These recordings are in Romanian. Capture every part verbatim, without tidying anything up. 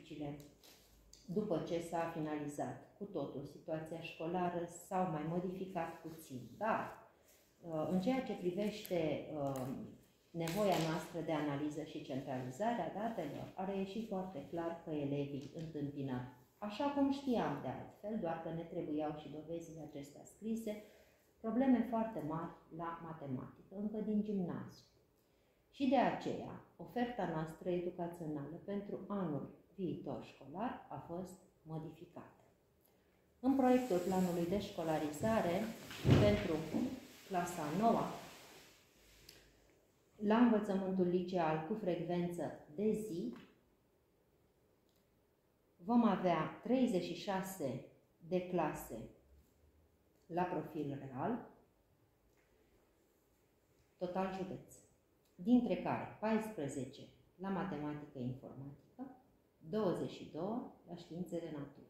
politicile după ce s-a finalizat cu totul situația școlară s-au mai modificat puțin, dar în ceea ce privește nevoia noastră de analiză și centralizarea datelor, a reieșit foarte clar că elevii întâmpină, așa cum știam de altfel, doar că ne trebuiau și dovezile acestea scrise, probleme foarte mari la matematică, încă din gimnaziu. Și de aceea, oferta noastră educațională pentru anul viitor școlar a fost modificată. În proiectul planului de școlarizare pentru clasa a noua, la învățământul liceal cu frecvență de zi, vom avea treizeci și șase de clase la profil real, total județ, dintre care paisprezece la matematică informatică, douăzeci și doi la științe de natură.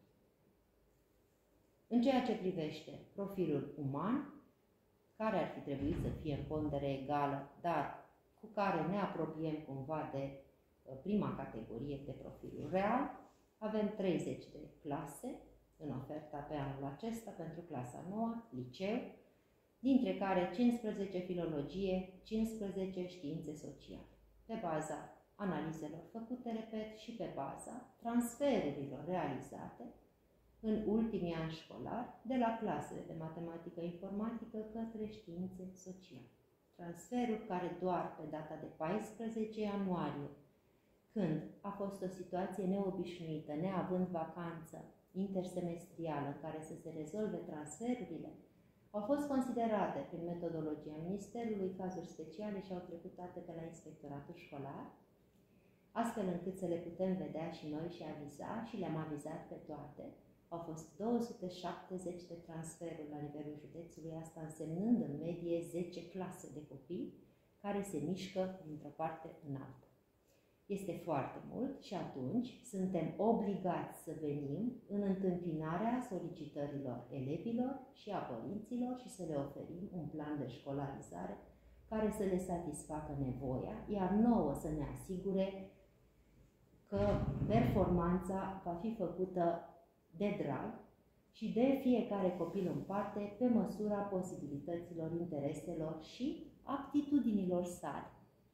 În ceea ce privește profilul uman, care ar fi trebuit să fie în pondere egală, dar cu care ne apropiem cumva de prima categorie de profilul real, avem treizeci de clase în oferta pe anul acesta pentru clasa nouă, liceu, dintre care cincisprezece filologie, cincisprezece științe sociale, pe baza analizelor făcute, repet, și pe baza transferurilor realizate în ultimii ani școlari de la clasele de matematică informatică către științe sociale. Transferuri care doar pe data de paisprezece ianuarie, când a fost o situație neobișnuită, neavând vacanță intersemestrială în care să se rezolve transferurile, au fost considerate prin metodologia Ministerului cazuri speciale și au trecut toate pe la Inspectoratul Școlar, astfel încât să le putem vedea și noi și aviza, și le-am avizat pe toate. Au fost două sute șaptezeci de transferuri la nivelul județului, asta însemnând în medie zece clase de copii care se mișcă dintr-o parte în alta. Este foarte mult și atunci suntem obligați să venim în întâmpinarea solicitărilor elevilor și a părinților și să le oferim un plan de școlarizare care să le satisfacă nevoia, iar nouă să ne asigure că performanța va fi făcută de drag și de fiecare copil în parte, pe măsura posibilităților, intereselor și aptitudinilor sale.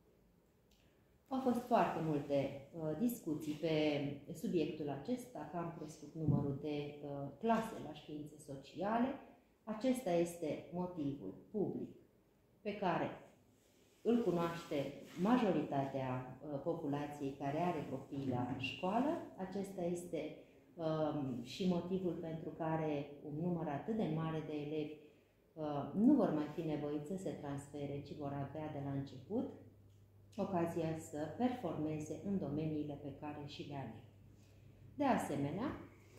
Au fost foarte multe uh, discuții pe subiectul acesta, că am crescut numărul de uh, clase la științe sociale. Acesta este motivul public pe care îl cunoaște majoritatea uh, populației care are copii la școală. Acesta este uh, și motivul pentru care un număr atât de mare de elevi uh, nu vor mai fi nevoiți să se transfere, ci vor avea de la început ocazia să performeze în domeniile pe care și le aleg. De asemenea,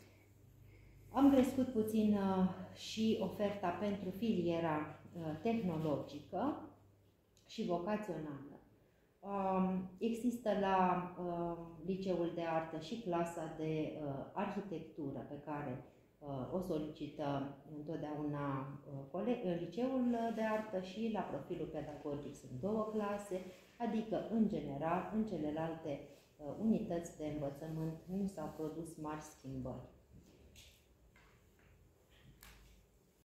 am crescut puțin uh, și oferta pentru filiera uh, tehnologică și vocațională. Uh, există la uh, Liceul de Artă și clasa de uh, arhitectură pe care uh, o solicită întotdeauna uh, Liceul de Artă, și la profilul pedagogic sunt două clase, adică, în general, în celelalte uh, unități de învățământ nu s-au produs mari schimbări.